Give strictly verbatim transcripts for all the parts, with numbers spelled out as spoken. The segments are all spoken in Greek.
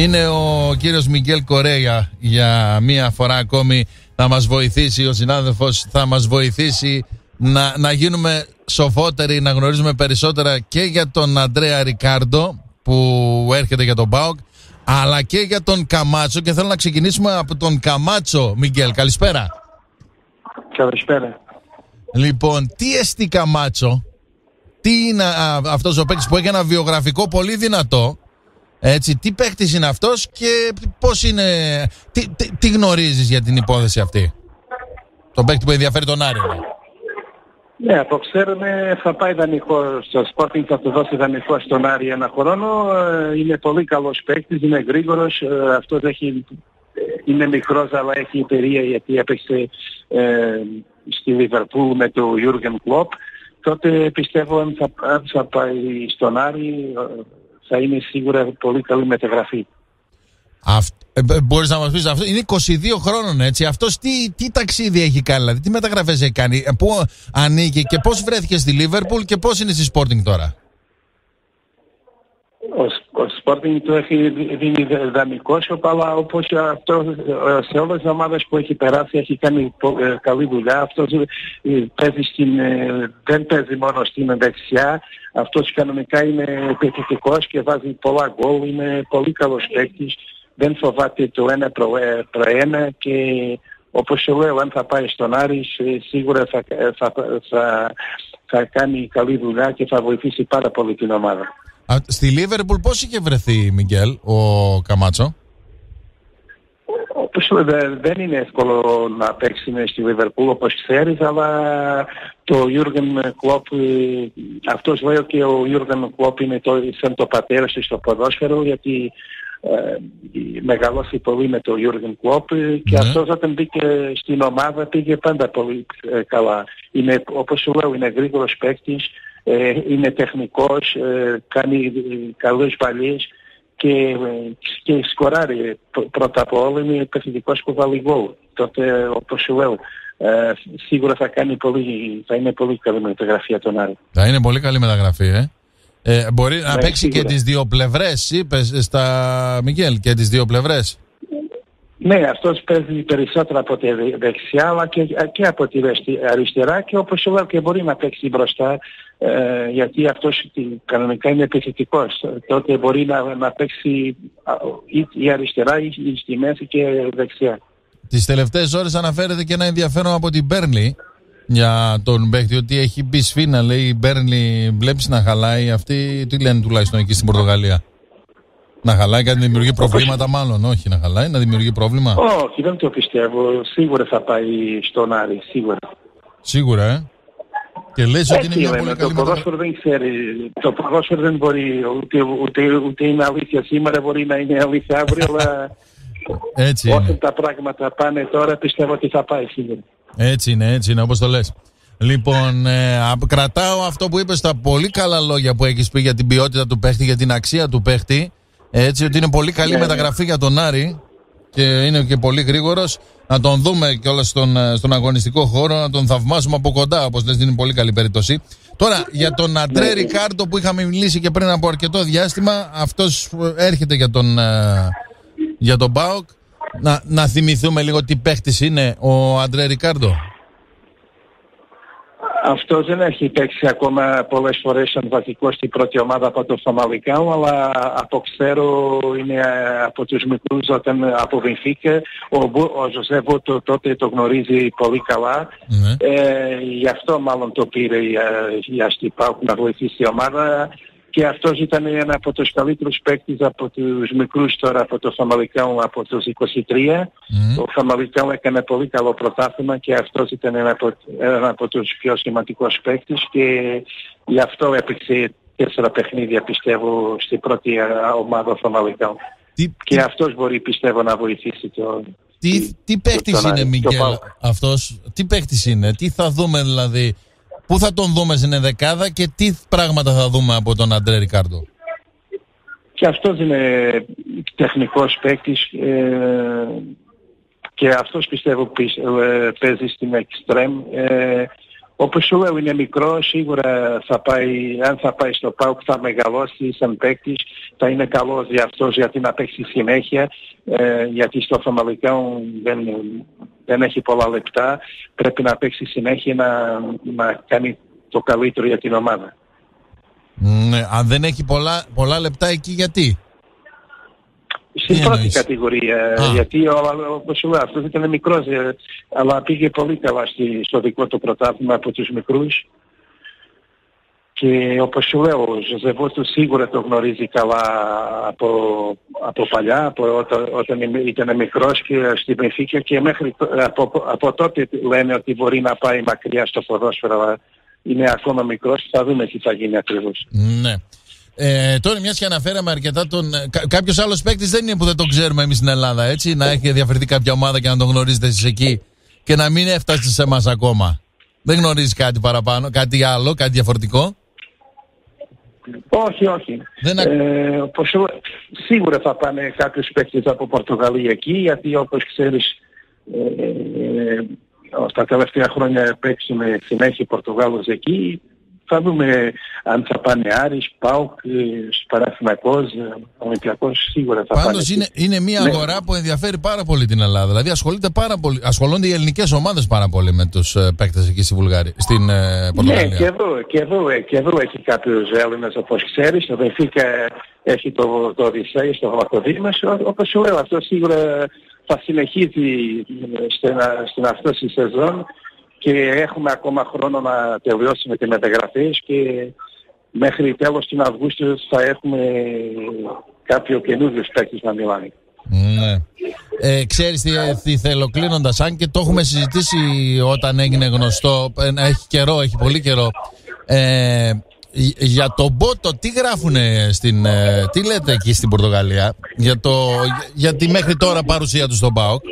Είναι ο κύριος Μιγγέλ Κορέα για μία φορά ακόμη θα μας βοηθήσει, ο συνάδελφος θα μας βοηθήσει να, να γίνουμε σοφότεροι, να γνωρίζουμε περισσότερα και για τον Αντρέα Ρικάρντο που έρχεται για τον ΠΑΟΚ, αλλά και για τον Καμάτσο, και θέλω να ξεκινήσουμε από τον Καμάτσο. Μιγγέλ, καλησπέρα. Καλησπέρα. Λοιπόν, τι εστί Καμάτσο, τι είναι α, αυτός ο παίκτης που έχει ένα βιογραφικό πολύ δυνατό, έτσι, τι παίκτης είναι αυτός και πώς είναι, τι, τι, τι γνωρίζεις για την υπόθεση αυτή, τον παίκτη που ενδιαφέρει τον Άρη? Ναι, από ξέρουμε θα πάει δανεικό στο Sporting, θα του δώσει δανεικό στον Άρη ένα χρόνο. Είναι πολύ καλός παίκτης, είναι γρήγορος, αυτός έχει, είναι μικρός αλλά έχει υπερία γιατί έπαιξε ε, στη Λιβερπούλ με τον Jürgen Klopp. Τότε πιστεύω αν θα, αν θα πάει στον Άρη θα είναι σίγουρα πολύ καλή μεταγραφή. Αυτ, ε, μπορείς να μας πεις, αυτό είναι είκοσι δύο χρόνων, έτσι, αυτός τι, τι ταξίδι έχει κάνει, δηλαδή τι μεταγραφές έχει κάνει, πού ανήκει και πώς βρέθηκε στη Λίβερπουλ και πώς είναι στη Sporting τώρα? Ο, ο Sporting το έχει δίνει δανεικός, αλλά όπως αυτό σε όλες τις ομάδες που έχει περάσει έχει κάνει ε, καλή δουλειά. Αυτός παίζει στην, ε, δεν παίζει μόνο στην δεξιά, αυτός κανονικά είναι επιθετικός και βάζει πολλά γκολ, είναι πολύ καλός παίκτης, δεν φοβάται το ένα προ, προ ένα και όπως σου λέω, αν θα πάει στον Άρη σίγουρα θα, θα, θα, θα κάνει καλή δουλειά και θα βοηθήσει πάρα πολύ την ομάδα. Α, στη Λίβερπουλ πώς είχε βρεθεί, Μιγγέλ, ο Καμάτσο? Όπως δεν είναι εύκολο να παίξει στη Λίβερπουλ όπως ξέρεις, αλλά το Jürgen Klopp, αυτός λέει και ο Jürgen Klopp είναι το, σαν το πατέρα του στο ποδόσφαιρο, γιατί ε, μεγαλώσει πολύ με το Jürgen Klopp και mm-hmm. αυτός όταν μπήκε στην ομάδα πήγε πάντα πολύ ε, καλά. Είναι, όπως σου λέω, είναι γρήγορος παίκτης, ε, είναι τεχνικός, ε, κάνει καλές παλιές και, και σκοράρει. Πρώτα απ' όλα είναι επιθετικός που βάλει γκολ. Τότε, όπως σου λέω, ε, σίγουρα θα, κάνει πολύ, θα είναι πολύ καλή μεταγραφή τον Άρη. Θα είναι πολύ καλή μεταγραφή, ε. Ε, μπορεί ναι, να παίξει σίγουρα και τις δύο πλευρές, είπες στα Μιγγέλ, και τις δύο πλευρές. Ναι, αυτός παίζει περισσότερα από τη δεξιά, αλλά και, και από τη αριστερά και όπως σου λέω και μπορεί να παίξει μπροστά, ε, γιατί αυτός κανονικά είναι επιθετικός. Τότε μπορεί να, να παίξει ή, ή αριστερά ή, ή στη μέση και δεξιά. Τις τελευταίες ώρες αναφέρεται και ένα ενδιαφέρον από την Μπέρνλι για τον παίκτη, ότι έχει μπει σφήνα, λέει η Μπέρνλι, βλέπεις να χαλάει, αυτοί τι λένε τουλάχιστον εκεί στην Πορτογαλία? Να χαλάει, κάτι να δημιουργεί προβλήματα? Όπως... μάλλον όχι να χαλάει, να δημιουργεί πρόβλημα. Όχι, δεν το πιστεύω, σίγουρα θα πάει στον Άρη, σίγουρα. Σίγουρα, ε. Και λες ότι είναι μια πολύ καλή μεταγραφή. Το ποδόσφαιρο δεν ξέρει, το ποδόσφαιρο δεν μπορεί, ούτε, ούτε, ούτε είναι αλήθεια σήμερα, μπορεί να είναι αλήθεια αύριο, αλλά έτσι όταν τα πράγματα πάνε τώρα πιστεύω ότι θα πάει σίγουρα. Έτσι είναι, έτσι είναι, όπως το λες. Λοιπόν, ε, κρατάω αυτό που είπες, τα πολύ καλά λόγια που έχεις πει για την ποιότητα του παίχτη, για την αξία του παίχτη. Έτσι, ότι είναι πολύ καλή yeah. μεταγραφή για τον Άρη και είναι και πολύ γρήγορος. Να τον δούμε κιόλας στον, στον αγωνιστικό χώρο, να τον θαυμάσουμε από κοντά, όπως λες, είναι πολύ καλή περίπτωση. Τώρα, για τον Αντρέ Ρικάρντο που είχαμε μιλήσει και πριν από αρκετό διάστημα, αυτός έρχεται για τον, για τον ΠΑΟΚ. Να, να θυμηθούμε λίγο τι παίχτης είναι ο Αντρέ Ρικάρντο. Αυτό δεν έχει παίξει ακόμα πολλές φορές σαν βασικός στην πρώτη ομάδα από το Φαμαλικάου, αλλά από ξέρω είναι από τους μικρούς όταν από Βενφίκα. Ο, ο Ζωζέ Βότο τότε το γνωρίζει πολύ καλά. Mm-hmm. Ε, γι' αυτό μάλλον το πήρε για, για στην ΠΑΟΚ να βοηθήσει η ομάδα. Και αυτός ήταν ένα από τους καλύτερους παίκτες από τους μικρούς τώρα από το Φαμαλικάου από τους είκοσι τρία. Mm. Ο Φαμαλικάου έκανε πολύ καλό πρωτάθλημα και αυτός ήταν ένα από, ένα από τους πιο σημαντικούς παίκτες και γι' αυτό έπαιξε τέσσερα παιχνίδια πιστεύω στην πρώτη ομάδα Φαμαλικάου. Τι... Και αυτός μπορεί πιστεύω να βοηθήσει το... Τι, τι, τι παίκτης είναι Μιγγέλ αυτός, τι παίκτης είναι, τι θα δούμε δηλαδή... Πού θα τον δούμε στην ενδεκάδα και τι πράγματα θα δούμε από τον Αντρέ Ρικάρντο? Και αυτός είναι τεχνικός παίκτης ε, και αυτός πιστεύω παίζει στην εξτρέμ. Ε, Όπως σου λέω, είναι μικρό, σίγουρα θα πάει, αν θα πάει στο ΠΑΟΚ θα μεγαλώσει σαν παίκτης, θα είναι καλός για αυτός γιατί να παίξει συνέχεια, ε, γιατί στο Φαμαλικάο δεν, δεν έχει πολλά λεπτά, πρέπει να παίξει συνέχεια να, να κάνει το καλύτερο για την ομάδα. Ναι, αν δεν έχει πολλά, πολλά λεπτά εκεί, γιατί? Στην πρώτη εννοείς? Κατηγορία, Α. γιατί όπως σου λέω αυτός ήταν μικρός, αλλά πήγε πολύ καλά στο δικό του πρωτάθλημα από τους μικρούς και όπως σου λέω ο Ζωζεβότου σίγουρα το γνωρίζει καλά από, από παλιά, από όταν, όταν ήταν μικρός και στην Μπενφίκα και μέχρι από, από τότε λένε ότι μπορεί να πάει μακριά στο ποδόσφαιρο, αλλά είναι ακόμα μικρός, θα δούμε τι θα γίνει ακριβώς. Ναι. Ε, τώρα μιας και αναφέραμε αρκετά τον... Κα, κάποιος άλλος παίκτης δεν είναι που δεν τον ξέρουμε εμείς στην Ελλάδα, έτσι, να έχει διαφερθεί κάποια ομάδα και να τον γνωρίζετε εσείς εκεί και να μην έφτασε σε εμάς ακόμα. Δεν γνωρίζεις κάτι παραπάνω, κάτι άλλο, κάτι διαφορετικό? Όχι, όχι. Δεν... Ε, όπως, σίγουρα θα πάνε κάποιους παίκτες από Πορτογαλία εκεί, γιατί όπως ξέρεις ε, ε, στα τελευταία χρόνια παίξουμε συνέχεια Πορτογάλους εκεί. Θα δούμε αν θα πάνε Άρης, ΠΑΟΚ, Παναθηναϊκός, Ολυμπιακός, σίγουρα θα Πάντως πάνε. Πάντως είναι, είναι μια ναι. αγορά που ενδιαφέρει πάρα πολύ την Ελλάδα. Δηλαδή ασχολείται πάρα πολύ, ασχολούνται οι ελληνικές ομάδες πάρα πολύ με τους ε, παίκτες εκεί στη Βουλγαρία, στην ε, Πορτογαλία. Ναι, και εδώ, και εδώ, και εδώ έχει κάποιους Έλληνες όπως ξέρεις. Το Μπενφίκα έχει το, το Οδυσσέη στο Βακοδί μας. Όπως σου λέω, αυτό σίγουρα θα συνεχίσει στην, στην αυτή τη σεζόν. Και έχουμε ακόμα χρόνο να τελειώσουμε τις μεταγραφές και μέχρι τέλος του Αυγούστου θα έχουμε κάποιο καινούργιο παίκτης να μιλάνε. Ναι. Ε, ξέρεις τι, τι θέλω κλείνοντας, αν και το έχουμε συζητήσει όταν έγινε γνωστό, έχει καιρό, έχει πολύ καιρό, ε, για τον Μπότο τι γράφουνε στην, ε, τι λέτε εκεί στην Πορτογαλία για, το, για τη μέχρι τώρα παρουσία του στον ΠΑΟΚ?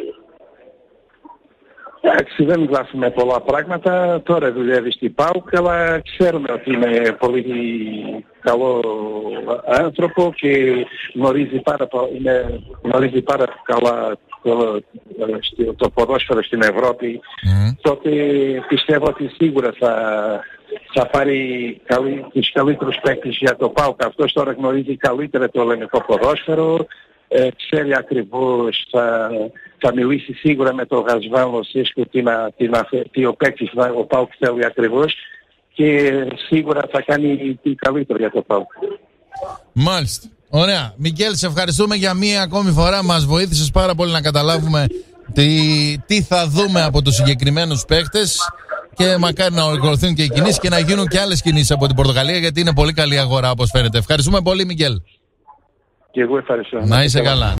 Εντάξει, δεν γράφουμε πολλά πράγματα. Τώρα δουλεύει στην ΠΑΟΚ, αλλά ξέρουμε ότι είναι πολύ καλό άνθρωπο και γνωρίζει πάρα, είναι, γνωρίζει πάρα καλά το, το ποδόσφαιρο στην Ευρώπη. Mm. Τότε πιστεύω ότι σίγουρα θα, θα πάρει καλύ, τους καλύτερους παίκτες για το ΠΑΟΚ. Αυτός τώρα γνωρίζει καλύτερα το ελληνικό ποδόσφαιρο. Ε, ξέρει ακριβώς, θα, θα μιλήσει σίγουρα με τον Γασβάν Λοσίσκο τι, τι ο παίκτης ο ΠΑΟΚ θέλει ακριβώς και σίγουρα θα κάνει τι καλύτερο για το ΠΑΟΚ. Μάλιστα. Ωραία. Μικέλ, σε ευχαριστούμε για μία ακόμη φορά. Μας βοήθησες πάρα πολύ να καταλάβουμε τι, τι θα δούμε από τους συγκεκριμένους παίκτες και μακάρι να ολοκληρωθούν και οι κινήσεις και να γίνουν και άλλες κινήσεις από την Πορτογαλία, γιατί είναι πολύ καλή αγορά όπως φαίνεται. Ευχαριστούμε πολύ, Μικέλ. Και εγώ ευχαριστώ. Να είσαι καλά.